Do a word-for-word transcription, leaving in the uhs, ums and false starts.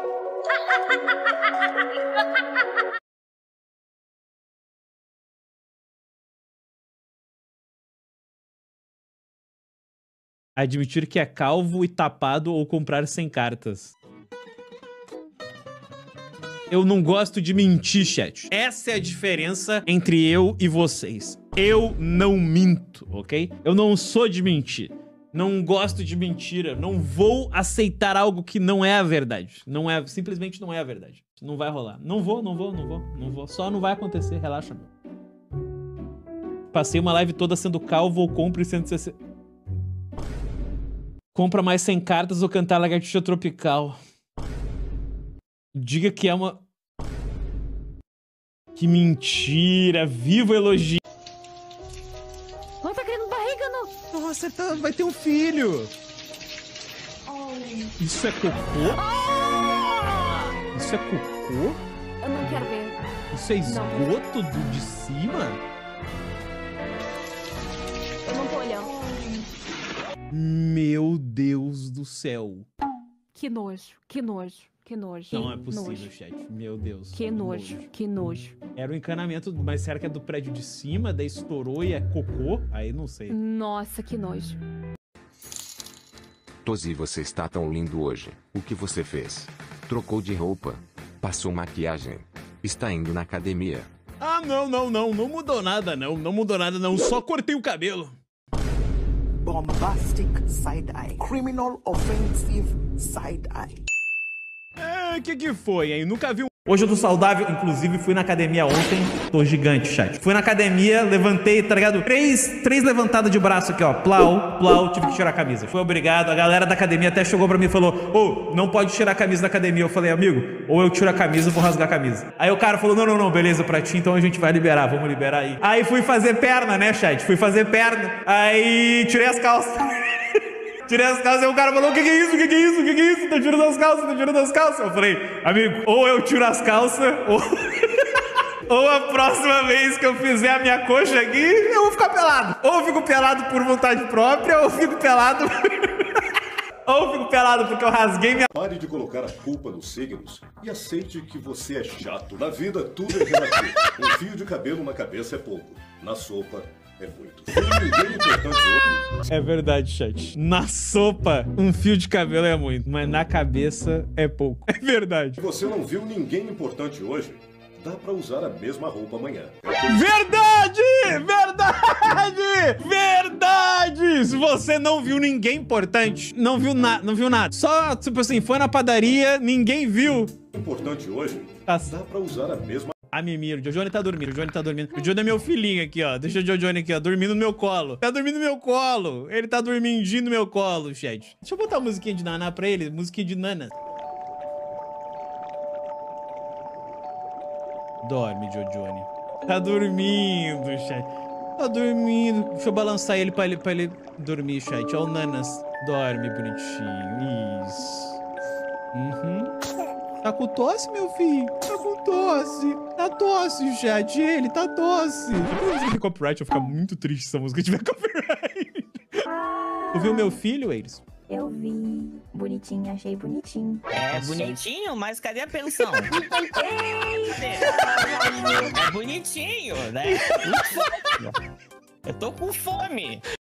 Admitir que é calvo e tapado ou comprar sem cartas. Eu não gosto de mentir, chat. Essa é a diferença entre eu e vocês. Eu não minto, ok? Eu não sou de mentir. Não gosto de mentira. Não vou aceitar algo que não é a verdade. Não é, simplesmente não é a verdade. Não vai rolar. Não vou, não vou, não vou, não vou. Só não vai acontecer, relaxa. Passei uma live toda sendo calvo ou compre cento e sessenta... Compra mais sem cartas ou cantar lagartixa tropical. Diga que é uma... Que mentira. Viva o elogio. Não tá querendo barriga, não. Nossa, tá... vai ter um filho. Oh. Isso é cocô? Oh. Isso é cocô? Eu não quero ver. Isso é esgoto do de cima? Eu não tô olhando. Meu Deus do céu. Que nojo, que nojo, que nojo. Não é possível, nojo. chat. Meu Deus. Que nojo, nojo, que nojo. Era o encanamento, mas será que é do prédio de cima? Daí estourou e é cocô? Aí não sei. Nossa, que nojo. Tozi, você está tão lindo hoje. O que você fez? Trocou de roupa? Passou maquiagem? Está indo na academia? Ah, não, não, não. Não mudou nada, não. Não mudou nada, não. Só cortei o cabelo. Bombastic side-eye. Criminal offensive side-eye. É, que que foi, hein? Nunca vi um... Hoje eu tô saudável, inclusive fui na academia ontem. Tô gigante, chat. Fui na academia, levantei, tá ligado? Três, três levantadas de braço aqui, ó. Plau, plau, tive que tirar a camisa. Foi obrigado. A galera da academia até chegou pra mim e falou: ô, oh, não pode tirar a camisa da academia. Eu falei: amigo, ou eu tiro a camisa ou vou rasgar a camisa. Aí o cara falou: não, não, não, beleza, pra ti, então a gente vai liberar, vamos liberar aí. Aí fui fazer perna, né, chat? Fui fazer perna. Aí tirei as calças. Tirei as calças e o cara falou: o que que é isso? O que que é isso? O que que é isso? Tá tirando as calças, tá tirando as calças. Eu falei: amigo, ou eu tiro as calças, ou... ou a próxima vez que eu fizer a minha coxa aqui, eu vou ficar pelado. Ou eu fico pelado por vontade própria, ou eu fico pelado... ou eu fico pelado porque eu rasguei minha... Pare de colocar a culpa nos signos e aceite que você é chato. Na vida, tudo é relativo. Um fio de cabelo na cabeça é pouco. Na sopa... é muito. Ninguém importante hoje. É verdade, chat. Na sopa, um fio de cabelo é muito, mas na cabeça é pouco. É verdade. Se você não viu ninguém importante hoje, dá pra usar a mesma roupa amanhã. Verdade! Verdade! Verdade! Se você não viu ninguém importante, não viu nada, não viu nada. Só, tipo assim, foi na padaria, ninguém viu. Importante hoje, Tá. dá pra usar a mesma... A Mimir, o Jojoane tá dormindo, o Jojoane tá dormindo. O Jojoane é meu filhinho aqui, ó. Deixa o Jojoane aqui, ó, dormindo no meu colo. Tá dormindo no meu colo. Ele tá dormindinho no meu colo, chat. Deixa eu botar a musiquinha de Naná pra ele, musiquinha de Nana. Dorme, Jojoane. Tá dormindo, chat. Tá dormindo. Deixa eu balançar ele pra ele, pra ele dormir, chat. Ó o Nanas. Dorme, bonitinho. Isso. Uhum. Tá com tosse, meu filho? Tá com tosse. Tá tosse, chat. Ele tá tosse. Se tiver copyright, eu vou ficar muito triste se essa música tiver copyright. Tu viu meu filho, Eiris? Eu vi. Bonitinho, achei bonitinho. É bonitinho, mas cadê a pensão? Cadê? É bonitinho, né? Eu tô com fome.